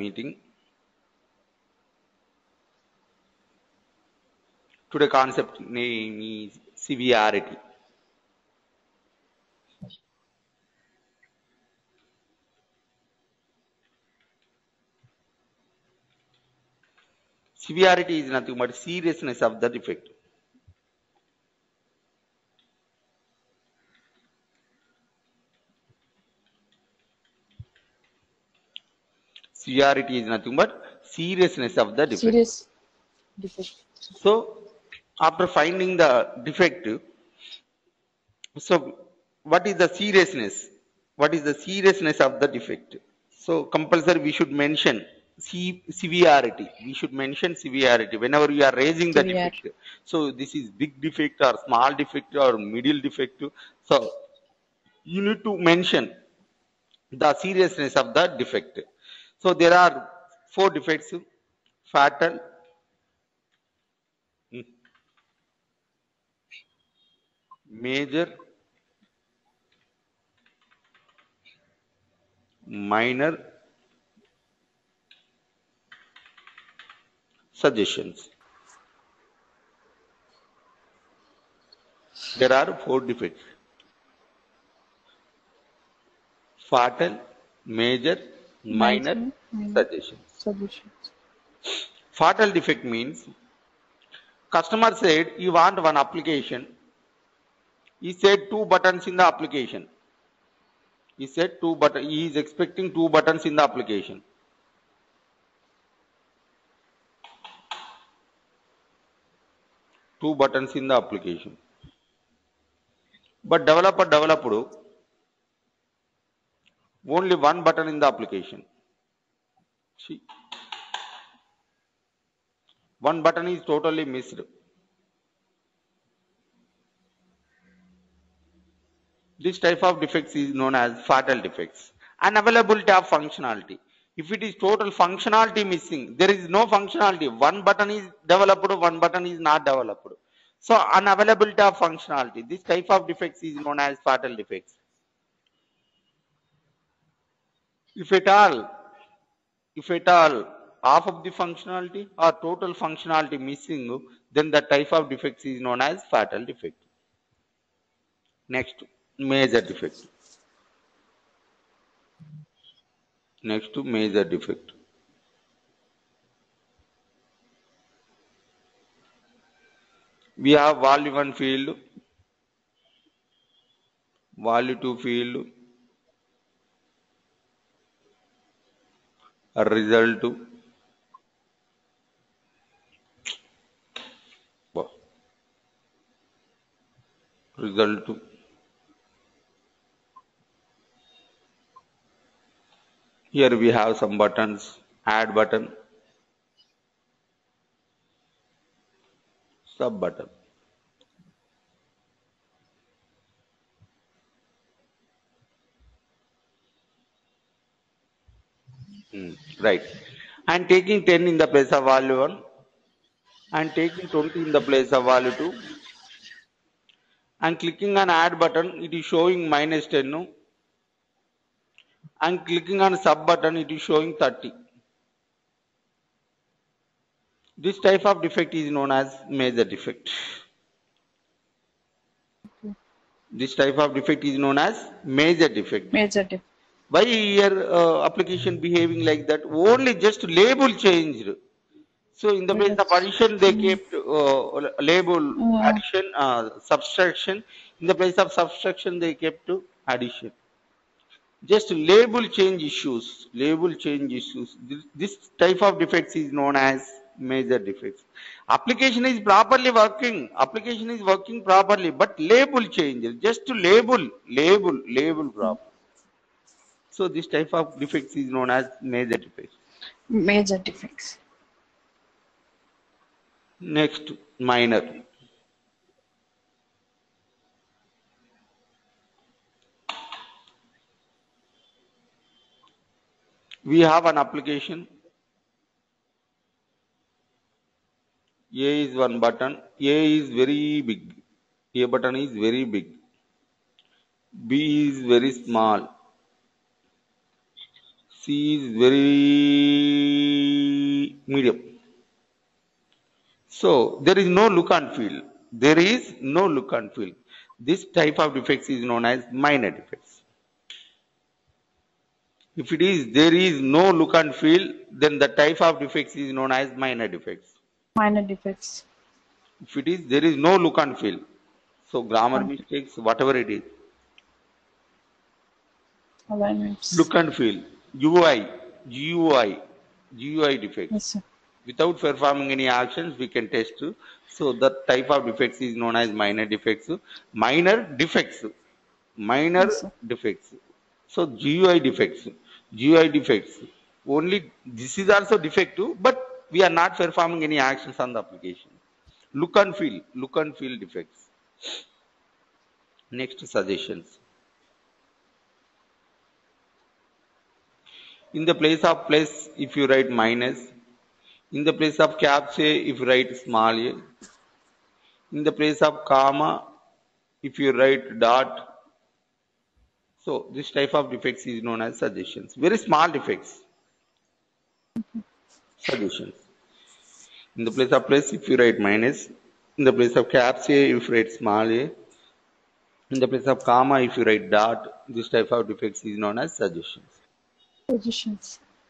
meeting. Today concept name is severity. Severity is nothing but seriousness of the defect. Severity is nothing but seriousness of the defect. Serious defect. So after finding the defect, so what is the seriousness? What is the seriousness of the defect? So compulsory we should mention severity. We should mention severity whenever we are raising the defect. So this is big defect or small defect or middle defect. So you need to mention the seriousness of the defect. So there are 4 defects: fatal, major, minor, suggestions. There are 4 defects: fatal, major, minor, suggestions. Fatal defect means customer said you want one application. He said 2 buttons in the application. He said 2 buttons. He is expecting 2 buttons in the application. Two buttons in the application. But developer developed only 1 button in the application. See, 1 button is totally missed. This type of defects is known as fatal defects. Unavailability of functionality. If it is total functionality missing, there is no functionality. 1 button is developed, 1 button is not developed. So unavailability of functionality. This type of defects is known as fatal defects. If at all half of the functionality or total functionality missing, then the type of defects is known as fatal defect. Next, major defect. Next to major defect. We have value 1 field, value 2 field, a result, here we have some buttons, add button, sub button. Right. And taking 10 in the place of value 1 and taking 20 in the place of value 2 and clicking on add button, it is showing minus 10 and clicking on sub button, it is showing 30. This type of defect is known as major defect. This type of defect is known as major defect. Major defect. Why here application behaving like that? Only just label changed. So in the place of addition, they kept label addition, subtraction. In the place of subtraction, they kept addition. Just label change issues. Label change issues. This type of defects is known as major defects. Application is properly working. Application is working properly, but label changes. Just to label problem. So this type of defects is known as major defects. Major defects. Next, minor. We have an application. A is 1 button. A is very big. A button is very big. B is very small. C is very medium. So there is no look and feel. There is no look and feel. This type of defects is known as minor defects. If it is there is no look and feel, then the type of defects is known as minor defects. Minor defects. If it is there is no look and feel, so grammar mistakes, whatever it is. Alignments. Look and feel, GUI defects. Yes, sir. Without performing any actions, we can test. So that type of defects is known as minor defects. Minor defects. Minor Yes, sir. defects. So GUI defects. GUI defects. Only this is also defective, but we are not performing any actions on the application. Look and feel defects. Next, suggestions. In the place of plus, if you write minus. In the place of caps A, if you write small a. In the place of comma, if you write dot. So this type of defects is known as suggestions. Very small defects. Suggestions. In the place of plus, if you write minus. In the place of caps A, if you write small a. In the place of comma, if you write dot, this type of defects is known as suggestions. Positions.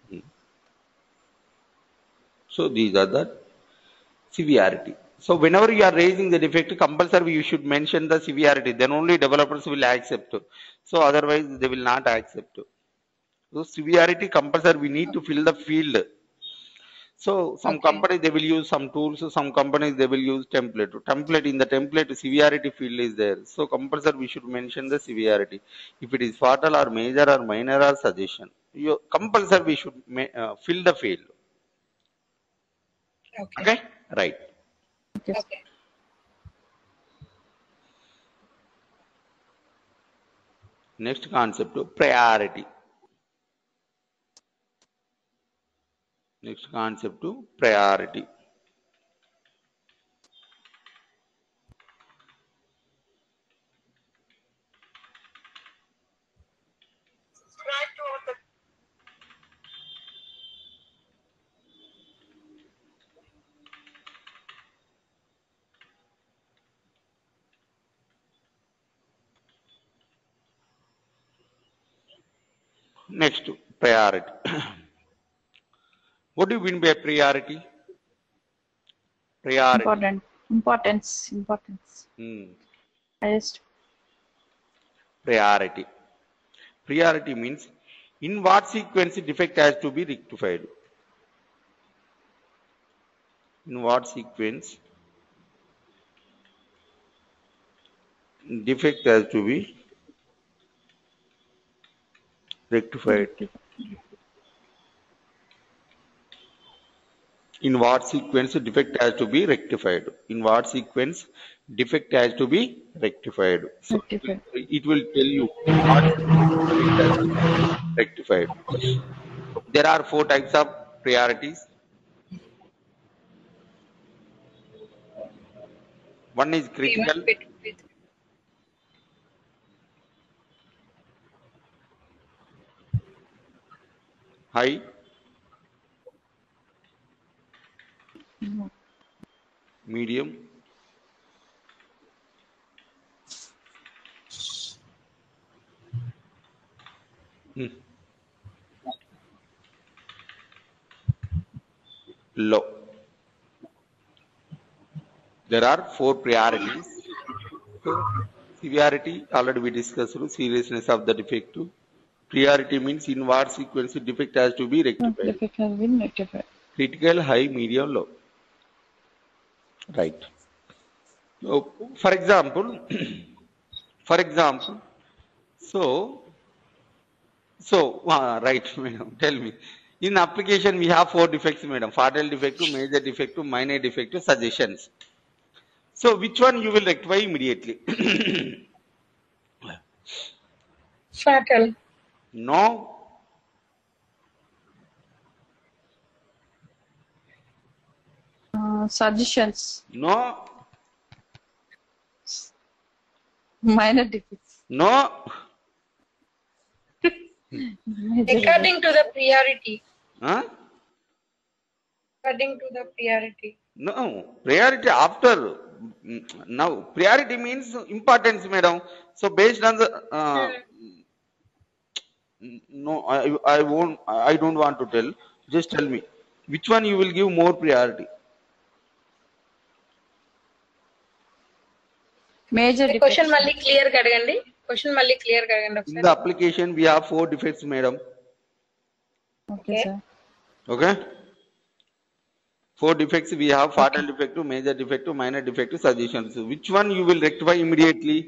So these are the severity. So whenever you are raising the defect, compulsory you should mention the severity. Then only developers will accept. So otherwise they will not accept. So severity compulsory, we need to fill the field. So some companies they will use some tools. Some companies they will use template. In the template severity field is there. So compulsory we should mention the severity. If it is fatal or major or minor or suggestion, compulsory we should fill the field. Okay, right. Okay. Next concept, priority. Next concept, priority. Next, priority. What do you mean by priority? Priority. Importance. Highest. Priority. Priority means in what sequence defect has to be rectified. In what sequence defect has to be rectified. In what sequence defect has to be rectified. In what sequence defect has to be rectified. So it will tell you what defect has to be rectified. There are 4 types of priorities. One is critical. High. Medium. Low. There are 4 priorities. So, severity already we discussed. Seriousness of the defect. Priority means in what sequence defect has to be rectified. Defect has been rectified. Critical, high, medium, low. Right. So, for example, right, madam, tell me. In application, we have 4 defects, madam. Fatal defect, major defect, minor defect, suggestions. So, which one you will rectify immediately? Fatal. No. Suggestions. No. Minor defects. No. According to the priority. Huh? According to the priority. No, priority after. Now, priority means importance, madam. So based on the Hmm. no, I won't. I don't want to tell. Just tell me which one you will give more priority. Major question defects. మళ్ళీ clear గా అడగండి. Question మళ్ళీ clear గా అడగండి In the ఒకసారి. application, we have 4 defects, madam. Okay, Okay. sir. Okay. 4 defects. We have fatal Okay. defect, major defect, minor defect, suggestions. So which one you will rectify immediately?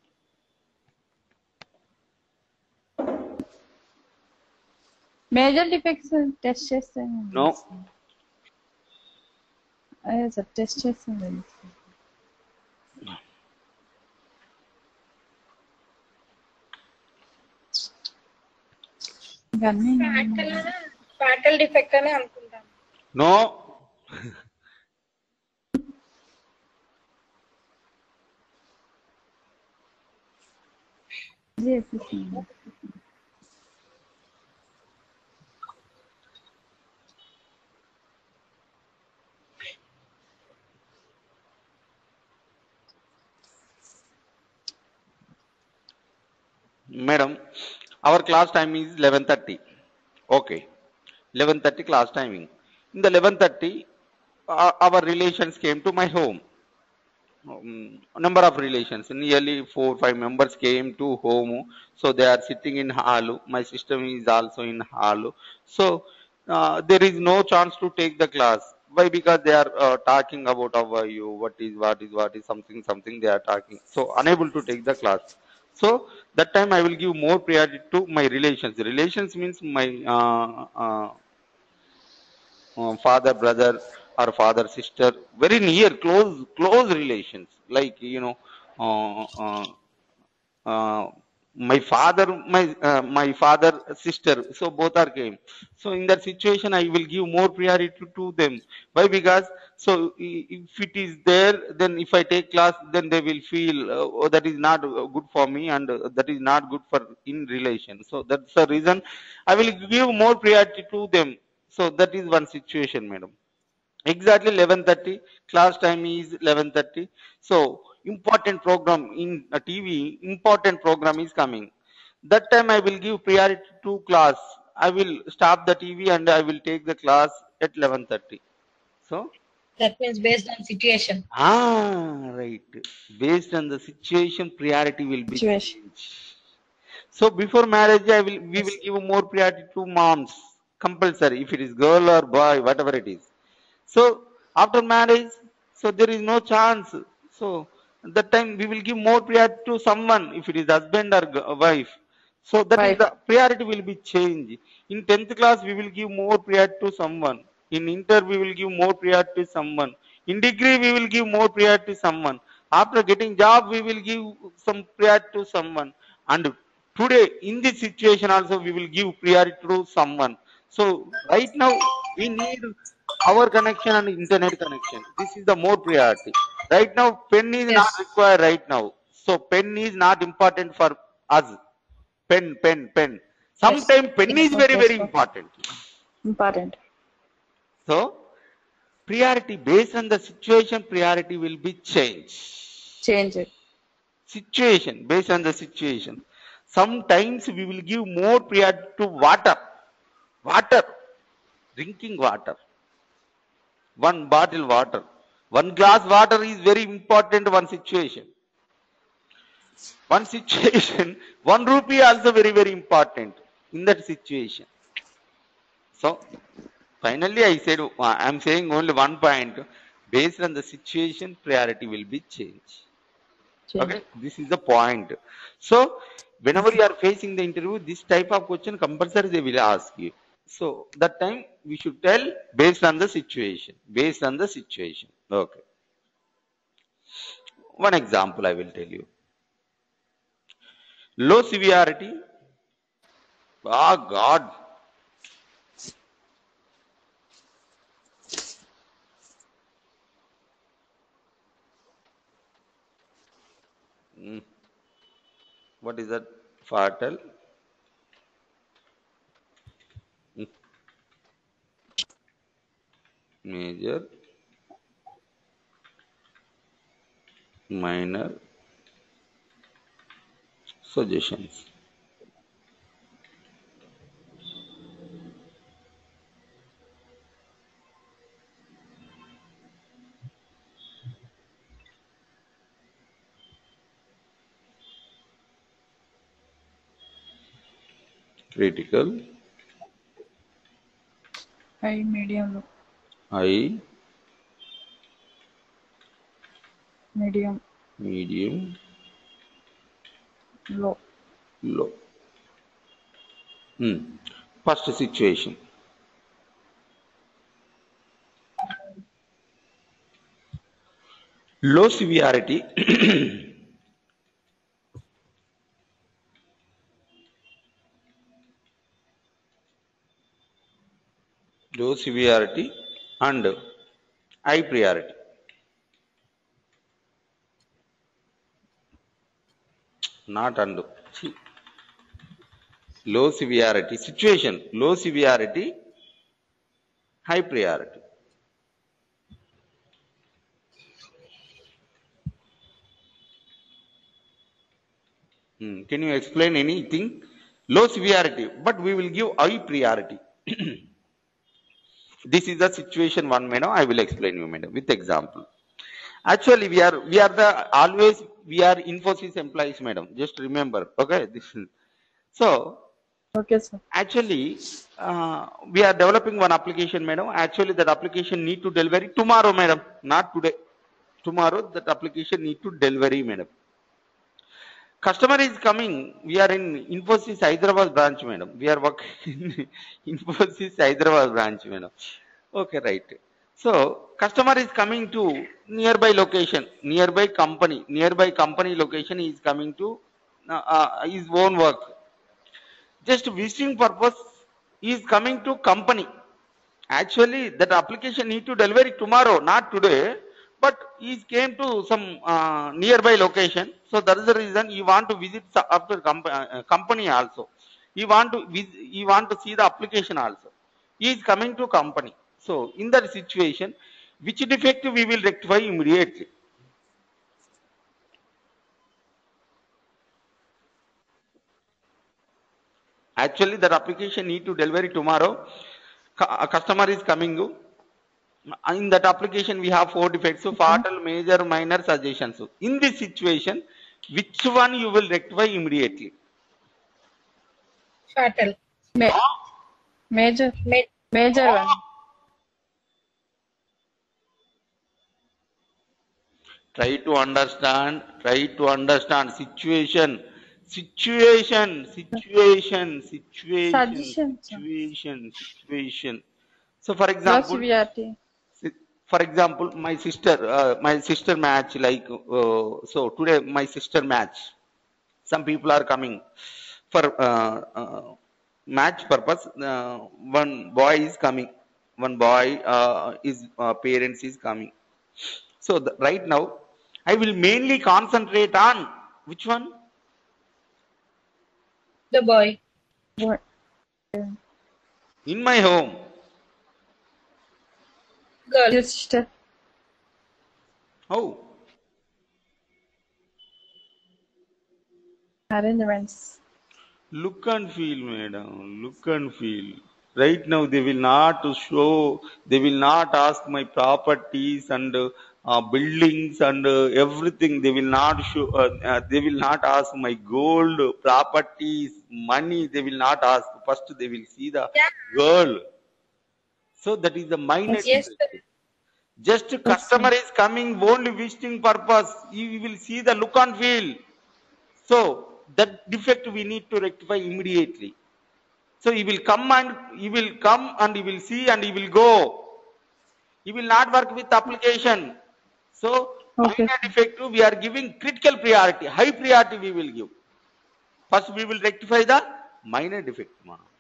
Major defects test చేస్తాను. No. అదే sir test చేస్తాను. ఇవన్నీ fatal defect అని అనుకుంటాను. No. చేసేసాను. Madam, our class time is 11:30. Okay, 11:30 class timing. In the 11:30, our relations came to my home. Number of relations, nearly 4 5 members came to home. So they are sitting in hall. My system is also in hall. So there is no chance to take the class. Why? Because they are talking about how you, what is something they are talking. So unable to take the class. So that time I will give more priority to my relations. Relations means my father brother or father sister, very near close relations, like uh, uh, uh, my father, my father sister, so both are came. So in that situation I will give more priority to them. Why? Because so if it is there, then if I take class, then they will feel oh, that is not good for me, and that is not good for in relation. So that's the reason I will give more priority to them. So that is one situation, madam. Exactly 11:30. Class time is 11:30. So important program in a TV, important program is coming. That time I will give priority to class. I will stop the TV and I will take the class at 11:30. So That means based on situation. right. Based on the situation, priority will be Situation. changed. So before marriage, we Yes. will give more priority to moms, compulsory, if it is girl or boy, whatever it is. So after marriage, so there is no chance. So at that time we will give more priority to someone, if it is husband or wife. So that is Wife. the priority will be changed. In 10th class we will give more priority to someone. In inter we will give more priority to someone. In degree we will give more priority to someone. After getting job we will give some priority to someone. And today in this situation also we will give priority to someone. So right now we need our connection and internet connection. This is the more priority. Right now, pen is not Yes. required right now. So pen is not important for us. Pen. Yes. Sometimes pen is Yes. very Okay. important. Important. So priority based on the situation, priority will be changed. Change it. Situation based on the situation. Sometimes we will give more priority to water, drinking water. One bottle water, one glass water is very important. One situation, 1 rupee also very important in that situation. So finally I said, I'm saying only one point. Based on the situation, priority will be changed. Change. Okay, this is the point. So whenever you are facing the interview, this type of question compulsory they will ask you. So that time we should tell based on the situation. Based on the situation. Okay. One example I will tell you. Low severity. Ah, God. Mm. What is that? Fatal. Mm. major, minor suggestions. Critical, high, medium, low. high, Medium, medium, low. low. First situation. Low severity. Low severity and high priority. Not and. See. Low severity situation. Low severity, high priority. Can you explain anything? Low severity, but we will give high priority. This is the situation one, madam. I will explain you, madam, with example. Actually, we are the always we are Infosys employees, madam. Just remember, okay? So Okay, sir. actually, we are developing one application, madam. Actually, that application need to deliver tomorrow, madam, not today. Tomorrow, that application need to deliver, madam. Customer is coming. We are in Infosys Hyderabad branch, madam. We are working in Infosys Hyderabad branch, madam. Okay, right. So customer is coming to nearby location, nearby company location. He is coming to his own work. Just visiting purpose, he is coming to company. Actually, that application need to deliver it tomorrow, not today. But he came to some nearby location, so that is the reason he want to visit after company also. He want to see the application also. He is coming to company. So in that situation, which defect we will rectify immediately? Actually, that application need to deliver it tomorrow. A customer is coming. In that application, we have 4 defects: so fatal, major, minor, suggestions. So in this situation, which one you will rectify immediately? Fatal. Major, major one. Try to understand situation. Suggestion, sir. So for Low example, severity. my sister match, like so today my sister match. Some people are coming for match purpose. One boy is coming. One boy is parents is coming. So right now, I will mainly concentrate on which one? The boy. Boy. In my home. Girl. Your sister. How? Arrangements. Look and feel, madam. Look and feel. Right now, they will not show, they will not ask my properties and buildings and everything. They will not show, they will not ask my gold, properties, money. They will not ask. First, they will see the girl. So that is the minor. Yes. Just customer is coming only visiting purpose. You will see the look and feel. So that defect we need to rectify immediately. So he will come and he will see and he will go. He will not work with application. So Okay. minor defect we are giving critical priority. High priority we will give. First we will rectify the minor defect.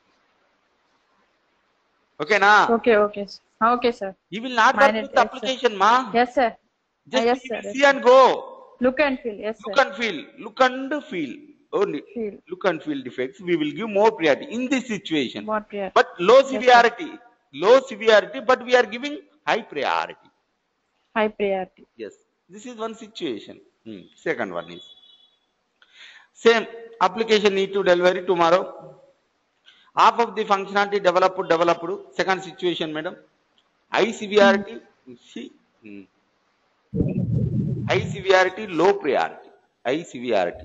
Okay, na? Okay. Okay, sir. He will not Minor, work with yes, application, ma. Yes, sir. Just Yes, he sir. will see and go. Look and feel. Yes, Look sir. and feel. Look and feel. Only Feel. look and feel defects. We will give more priority in this situation. What prior? But low sir. severity, but we are giving high priority. High priority. Yes, this is one situation. Second one is same application need to delivery tomorrow. Half of the functionality developed. Second situation, madam. High severity. See, high severity, low priority. High severity.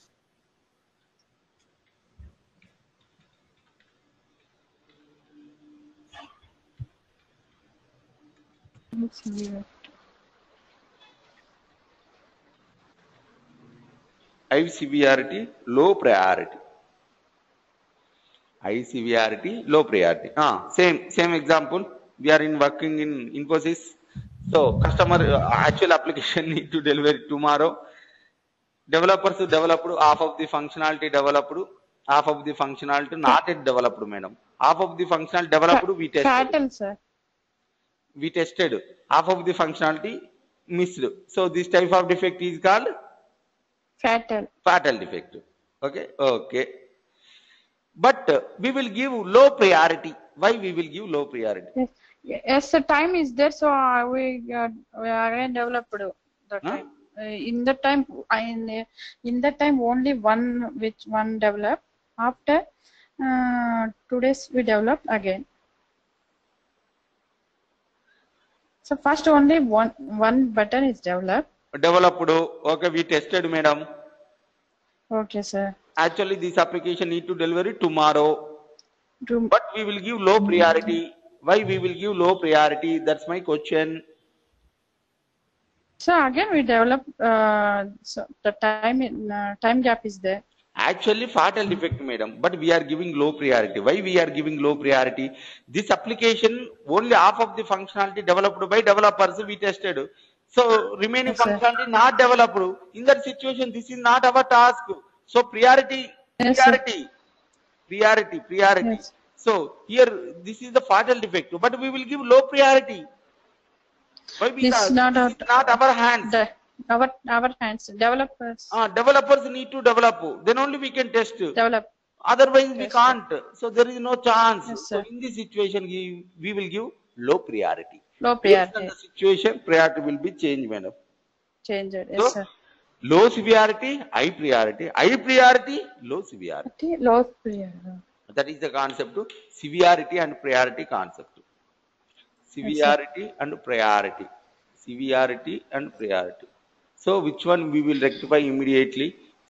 High severity, low priority. High severity, low priority. Same example. We are working in Infosys. So customer actual application need to deliver tomorrow. Developers developed half of the functionality developed, half of the functionality not yet developed, madam. Half of the functionality developed we tested. Fatal, sir. We tested half of the functionality missed. So this type of defect is called fatal defect. Okay. But we will give low priority. Why we will give low priority? Yes, the time is there, so we again developed the time. In the time only one develop. After 2 days we develop again. So first only one button is developed. Okay, we tested, madam. Okay, sir. Actually, this application need to deliver it tomorrow. But we will give low priority. Why we will give low priority? That's my question. So again we develop. So the time gap is there. Actually, fatal defect, madam. But we are giving low priority. Why we are giving low priority? This application only half of the functionality developed by developers we tested. So remaining functionality not developed. In that situation, this is not our task. So priority. Yes. So here this is the fatal defect. But we will give low priority. Why? Because this is not our hands. Our hands. Developers need to develop. Then only we can test. Develop. Otherwise we can't. Sir. So there is no chance. Yes, so in this situation we will give low priority. Low priority. Based on the situation, priority will be changed, madam. Changed. Yes, so, sir. Low severity, high priority. High priority, low severity. Low priority. That is the concept of severity and priority concept. Severity and priority. Severity and priority. So which one we will rectify immediately?